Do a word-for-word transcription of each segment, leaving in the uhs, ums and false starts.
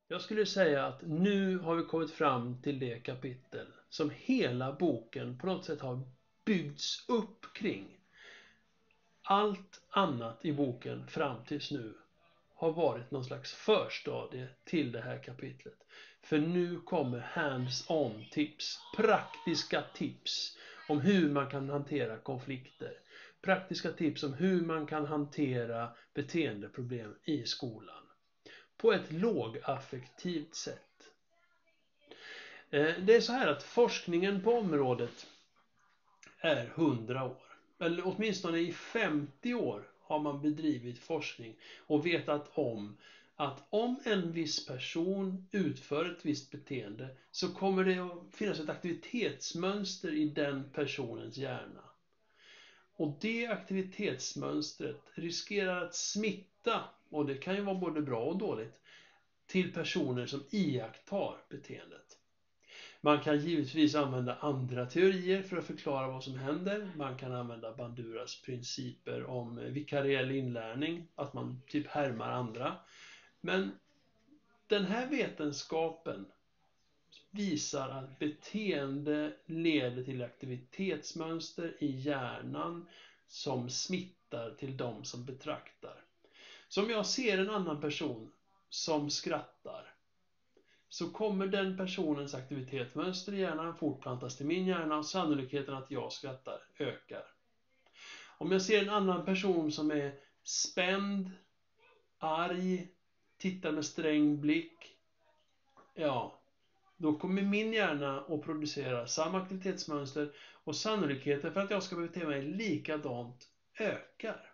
Jag skulle säga att nu har vi kommit fram till det kapitel som hela boken på något sätt har byggts upp kring. Allt annat i boken fram tills nu har varit någon slags förstadie till det här kapitlet. För nu kommer hands-on tips, praktiska tips om hur man kan hantera konflikter. Praktiska tips om hur man kan hantera beteendeproblem i skolan. På ett lågaffektivt sätt. Det är så här att forskningen på området är hundra år. Eller åtminstone i femtio år har man bedrivit forskning och vetat om att om en viss person utför ett visst beteende så kommer det att finnas ett aktivitetsmönster i den personens hjärna. Och det aktivitetsmönstret riskerar att smitta, och det kan ju vara både bra och dåligt, till personer som iakttar beteendet. Man kan givetvis använda andra teorier för att förklara vad som händer. Man kan använda Banduras principer om vikariell inlärning, att man typ härmar andra. Men den här vetenskapen visar att beteende leder till aktivitetsmönster i hjärnan som smittar till de som betraktar. Så om jag ser en annan person som skrattar, så kommer den personens aktivitetsmönster i hjärnan fortplantas till min hjärna och sannolikheten att jag skrattar ökar. Om jag ser en annan person som är spänd, arg, tittar med sträng blick, ja, då kommer min hjärna att producera samma aktivitetsmönster och sannolikheten för att jag ska bete mig likadant ökar.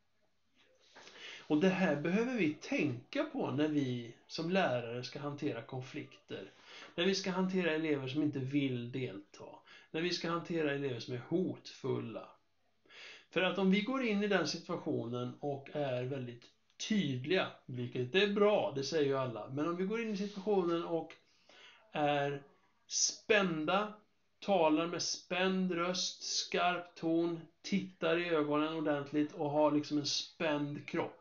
Och det här behöver vi tänka på när vi som lärare ska hantera konflikter. När vi ska hantera elever som inte vill delta. När vi ska hantera elever som är hotfulla. För att om vi går in i den situationen och är väldigt tydliga, vilket är bra, det säger ju alla. Men om vi går in i situationen och är spända, talar med spänd röst, skarp ton, tittar i ögonen ordentligt och har liksom en spänd kropp.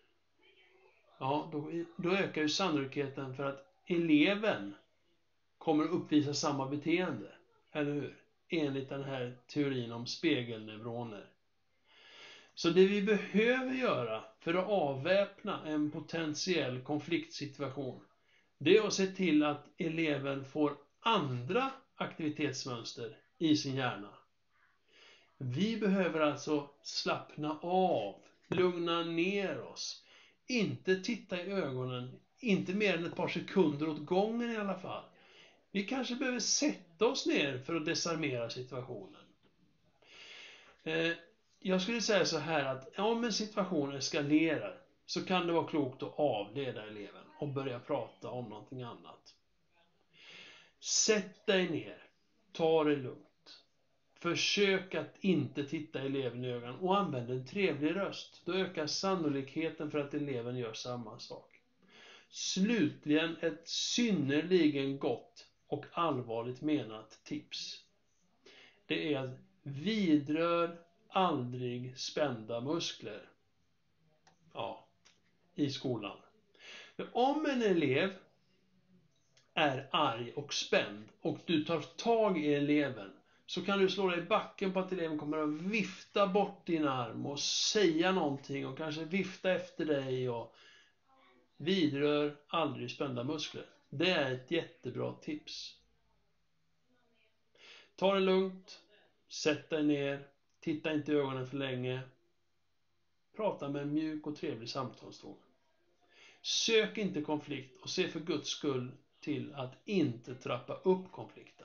Ja, då, då ökar ju sannolikheten för att eleven kommer att uppvisa samma beteende. Eller hur? Enligt den här teorin om spegelneuroner. Så det vi behöver göra för att avväpna en potentiell konfliktsituation, det är att se till att eleven får andra aktivitetsmönster i sin hjärna. Vi behöver alltså slappna av, lugna ner oss. Inte titta i ögonen, inte mer än ett par sekunder åt gången i alla fall. Vi kanske behöver sätta oss ner för att desarmera situationen. Eh, jag skulle säga så här att om en situation eskalerar så kan det vara klokt att avleda eleven och börja prata om någonting annat. Sätt dig ner, ta det lugnt. Försök att inte titta eleven i ögonen och använd en trevlig röst. Då ökar sannolikheten för att eleven gör samma sak. Slutligen ett synnerligen gott och allvarligt menat tips. Det är att vidrör aldrig spända muskler. Ja, i skolan. För om en elev är arg och spänd och du tar tag i eleven, så kan du slå dig i backen på att eleven kommer att vifta bort din arm och säga någonting och kanske vifta efter dig, och vidrör aldrig spända muskler. Det är ett jättebra tips. Ta det lugnt, sätt dig ner, titta inte i ögonen för länge. Prata med en mjuk och trevlig samtalston. Sök inte konflikt och se för Guds skull till att inte trappa upp konflikt.